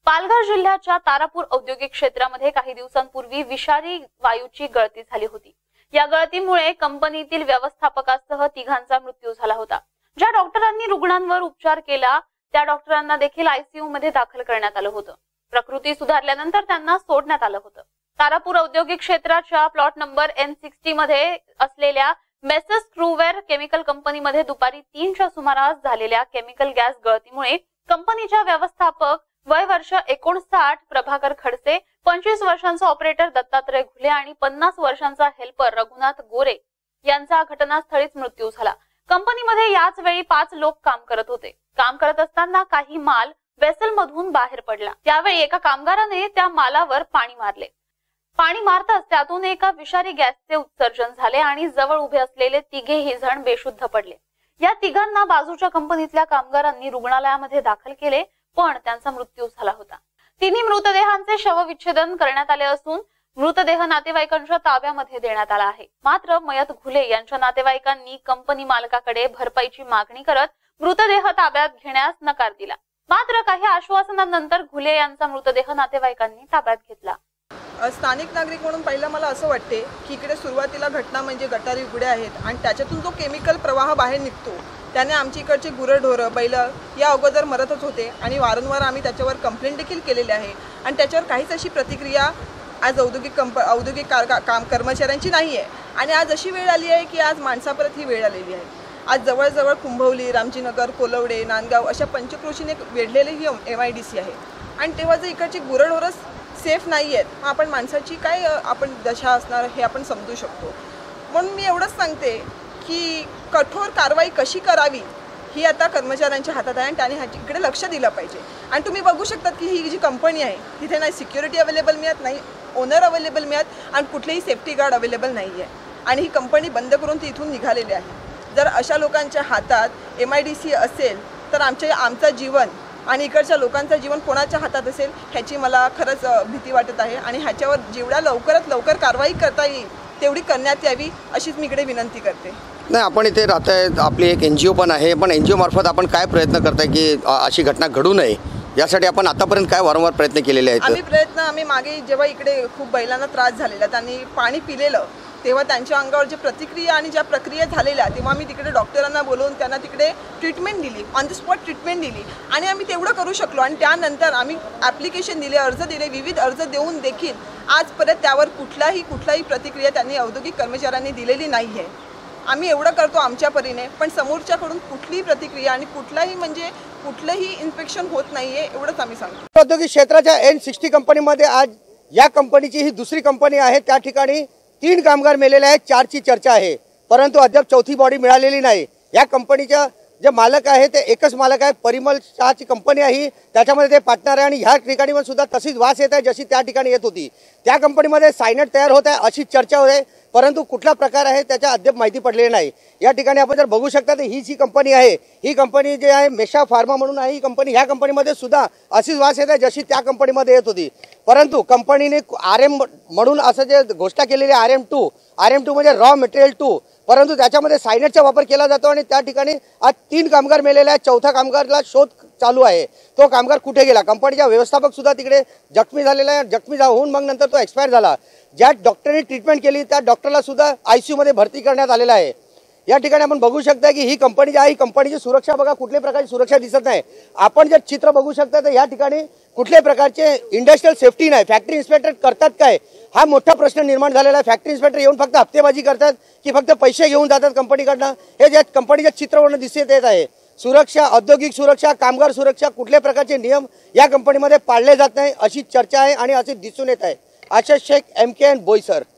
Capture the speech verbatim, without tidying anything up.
पालघर जिल्ह्याच्या तारापूर औद्योगिक क्षेत्रामध्ये काही दिवसांपूर्वी विषारी वायूची गळती झाली होती। या गळतीमुळे कंपनीतील व्यवस्थापकासह तिघांचा मृत्यू झाला होता। ज्या डॉक्टरांनी रुग्णांवर उपचार केला त्या डॉक्टरांना देखील आयसीयू मध्ये दाखल करण्यात आलं होतं। प्रकृती सुधारल्यानंतर त्यांना सोडण्यात आलं होतं। तारापूर औद्योगिक क्षेत्राच्या प्लॉट नंबर एन सिक्स्टी मध्ये असलेल्या मेसेस क्रूवेर केमिकल कंपनीमध्ये दुपारी तीनच्या सुमारास झालेल्या केमिकल गॅस गळतीमुळे कंपनीच्या व्यवस्थापक वय वर्ष एकोणसाठ प्रभाकर खडसे, पंचवीस वर्षांचा ऑपरेटर दत्तात्रय घुले आणि पन्नास वर्षांचा हेल्पर रघुनाथ गोरे यांचा घटनास्थळीच मृत्यू झाला। कंपनीमध्ये याच वेळी पाच लोक काम करत होते। काम करत असताना काही माल वेसल मधून बाहेर पडला। त्यावेळी एका कामगाराने त्या मालावर पाणी मारले। पाणी मारताच त्यातून एका विषारी गॅसचे उत्सर्जन झाले आणि जवळ उभे असलेले तिघेही जण बेशुद्ध पडले। या तिघांना बाजूच्या कंपनीतल्या कामगारांनी रुग्णालयामध्ये दाखल केले, पण त्यांचा मृत्यू झाला होता। तिन्ही मृतदेहांचे शवविच्छेदन करण्यात आले असून मृतदेह नातेवाईकांच्या ताब्यामध्ये देण्यात आला आहे। मात्र मयत घुले यांच्या नातेवाईकांनी कंपनी मालकाकडे भरपाईची मागणी करत मृतदेह ताब्यात घेण्यास नकार दिला। मात्र काही आश्वासनानंतर घुले यांचा मृतदेह नातेवाईकांनी ताब्यात घेतला। स्थानिक नागरिक म्हणून पहिला मला असं वाटते की इकडे सुरुवातीला घटना म्हणजे गटारी उघड्या आहेत आणि त्याच्यातून जो केमिकल प्रवाह बाहेर निघतो त्याने आमची इकडची गुरंढोरं बैल या अगोदर मरतच होते आणि वारंवार आम्ही त्याच्यावर कंप्लेंट देखील केलेली आहे आणि त्याच्यावर काहीच अशी प्रतिक्रिया आज औद्योगिक कंप औद्योगिक काम कर्मचाऱ्यांची नाही आहे। आणि आज अशी वेळ आली आहे की आज माणसापरत ही वेळ आलेली आहे। आज जवळजवळ कुंभवली, रामजीनगर, कोलवडे, नांदगाव अशा पंचक्रोशीने वेढलेली ही एम आय डी सी आहे आणि तेव्हा जर इकडची गुरंढोरं सेफ नाही आहेत आपण माणसाची काय आपण दशा असणार हे आपण समजू शकतो। म्हणून मी एवढंच सांगते की कठोर कारवाई कशी करावी ही आता कर्मचाऱ्यांच्या हातात आहे आणि त्याने ह्याच्याकडे लक्ष दिलं पाहिजे। आणि तुम्ही बघू शकता की ही जी कंपनी आहे तिथे नाही सिक्युरिटी अवेलेबल मिळत, नाही ओनर अवेलेबल मिळत आणि कुठलेही सेफ्टी गार्ड अवेलेबल नाही आहे आणि ही कंपनी बंद करून ती इथून निघालेली आहे। जर अशा लोकांच्या हातात एम आय डी सी असेल तर आमचे आमचं जीवन आणि इकडच्या लोकांचं जीवन कोणाच्या हातात असेल ह्याची मला खरंच भीती वाटत आहे आणि ह्याच्यावर जेवढ्या लवकरात लवकर कारवाई करता येईल तेवढी करण्यात यावी अशीच मी इकडे विनंती करते। नाही, आपण इथे राहताय, आपली एक एन जी ओ पण आहे, पण एन जी ओ मार्फत आपण काय प्रयत्न करताय की अशी घटना घडू नये यासाठी आपण आतापर्यंत काय वारंवार प्रयत्न केलेले आहेत? आम्ही प्रयत्न आम्ही मागे जेव्हा इकडे खूप बैलांना त्रास झालेला त्यांनी पाणी पिलेलं तेव्हा त्यांच्या अंगावर जे प्रतिक्रिया आणि ज्या प्रक्रिया झालेल्या तेव्हा आम्ही तिकडे डॉक्टरांना बोलवून त्यांना तिकडे ट्रीटमेंट दिली, ऑन द स्पॉट ट्रीटमेंट दिली आणि आम्ही तेवढं करू शकलो आणि त्यानंतर आम्ही ॲप्लिकेशन दिले, अर्ज दिले, विविध अर्ज देऊन देखील आजपर्यंत त्यावर कुठलाही कुठलाही प्रतिक्रिया त्यांनी औद्योगिक कर्मचाऱ्यांनी दिलेली नाही आहे। आम्ही एवढं करतो आमच्या परीने पण समोरच्याकडून कुठलीही प्रतिक्रिया आणि कुठलाही म्हणजे कुठलंही इन्फेक्शन होत नाहीये एवढंच आम्ही सांगतो। औद्योगिक क्षेत्राच्या एन सिक्स्टी कंपनीमध्ये आज या कंपनीची ही दुसरी कंपनी आहे। त्या ठिकाणी तीन कामगार मेलेले आहेत, चारची चर्चा आहे, परंतु अद्याप चौथी बॉडी मिळालेली नाही। या कंपनीच्या जे मालक आहे ते एकच मालक आहे, परिमल शहाची कंपनी आहे, त्याच्यामध्ये ते पार्टनर आहे आणि ह्या ठिकाणी पण सुद्धा तशीच वास येत आहे जशी त्या ठिकाणी येत होती। त्या कंपनीमध्ये सायनेट तयार होत आहे अशी चर्चा होते, परंतु कुठला प्रकार आहे त्याच्या अद्याप माहिती पडलेली नाही। या ठिकाणी आपण जर बघू शकता तर ही जी कंपनी आहे ही कंपनी जी आहे मेशा फार्मा म्हणून आहे। ही कंपनी ह्या कंपनीमध्ये सुद्धा अशीच वास येत आहे जशी त्या कंपनीमध्ये येत होती, परंतु कंपनीने आर एम म्हणून असं जे घोषणा केलेली R M two R M two म्हणजे रॉ मटेरियल टू, परंतु त्याच्यामध्ये सायनेटचा वापर केला जातो आणि त्या ठिकाणी आज तीन कामगार मेलेले आहेत। चौथा कामगारला शोध चालू आहे, तो कामगार कुठे गेला? कंपनीचा व्यवस्थापक सुद्धा तिकडे जखमी झालेला आहे, जखमी होऊन मग नंतर तो एक्सपायर झाला। ज्या डॉक्टरने ट्रीटमेंट केली त्या डॉक्टरला सुद्धा आयसीयू मध्ये भरती करण्यात आलेला आहे। या ठिकाणी आपण बघू शकता की ही कंपनी जी आहे ही कंपनीची सुरक्षा बघा, कुठल्याही प्रकारची सुरक्षा दिसत नाही। आपण जर चित्र बघू शकता तर या ठिकाणी कुठल्याही प्रकारचे इंडस्ट्रियल सेफ्टी नाही। फॅक्टरी इन्स्पेक्टर करतात काय हा मोठा प्रश्न निर्माण झालेला आहे। फॅक्टरी इन्स्पेक्टर येऊन फक्त हप्तेबाजी करतात की फक्त पैसे घेऊन जातात कंपनीकडनं, हे ज्या कंपनीच्या चित्रवरून दिसत येत आहे। सुरक्षा, औद्योगिक सुरक्षा, कामगार सुरक्षा कुठल्याही प्रकारचे नियम या कंपनीमध्ये पाळले जात नाही अशी चर्चा आहे आणि असे दिसून येत आहे। Asha Shaikh, M K N Boisar.